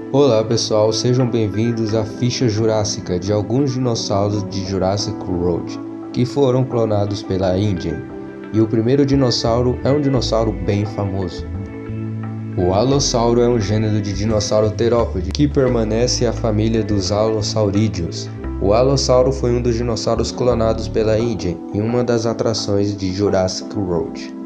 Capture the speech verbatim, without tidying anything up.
Olá pessoal, sejam bem-vindos à ficha jurássica de alguns dinossauros de Jurassic World, que foram clonados pela InGen. E o primeiro dinossauro é um dinossauro bem famoso. O Allosauro é um gênero de dinossauro terópode que permanece à família dos Allosaurideos. O Allosauro foi um dos dinossauros clonados pela InGen e uma das atrações de Jurassic World.